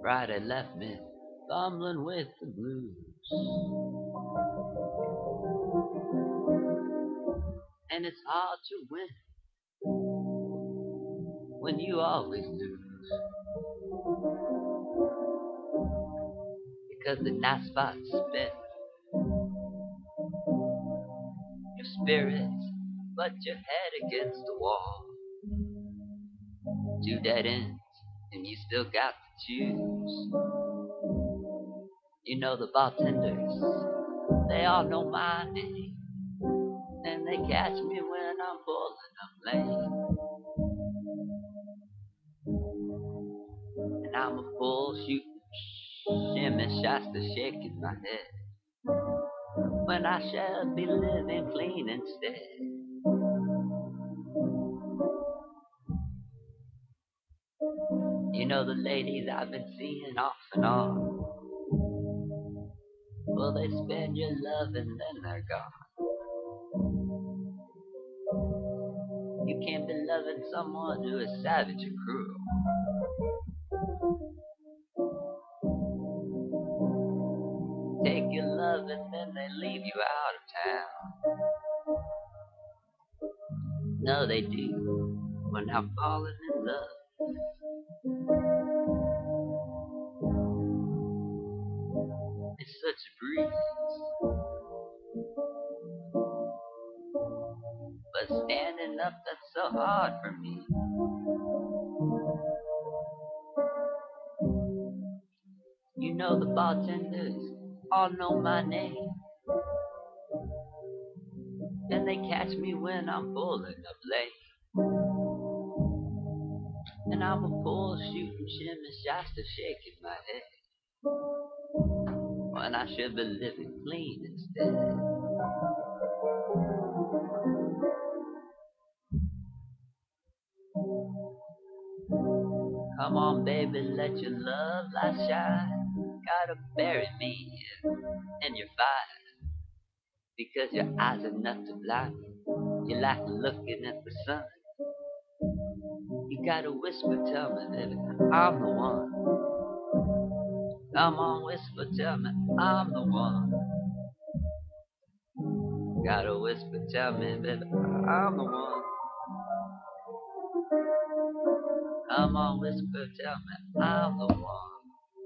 Friday left me fumbling with the blues. And it's hard to win when you always lose. Because the night spots spin your spirits, but your head against the wall. Two dead ends, and you still got to choose. You know the bartenders, they all know my name, and they catch me when I'm pulling up late. And I'm a full shooting, shimmy Shasta shaking my head when I should be living clean instead. You know the ladies I've been seeing off and on. Well, they spend your love and then they're gone. You can't be loving someone who is savage and cruel. Take your love and then they leave you out of town. No, they do. When I'm falling in love, it's such a breeze. But standing up, that's so hard for me. You know the bartenders all know my name, and they catch me when I'm pulling up late. And I'm a poor shooting shimmy Shasta shaking my head when I should be living clean instead. Come on, baby, let your love light shine. Gotta bury me in your fire, because your eyes are enough to blind me. You like looking at the sun. You gotta whisper, tell me, baby, I'm the one. Come on, whisper, tell me, I'm the one. Gotta whisper, tell me, baby, I'm the one. Come on, whisper, tell me, I'm the one.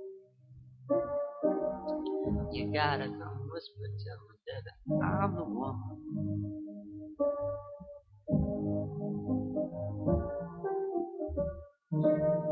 You gotta come whisper, tell me, baby, I'm the one.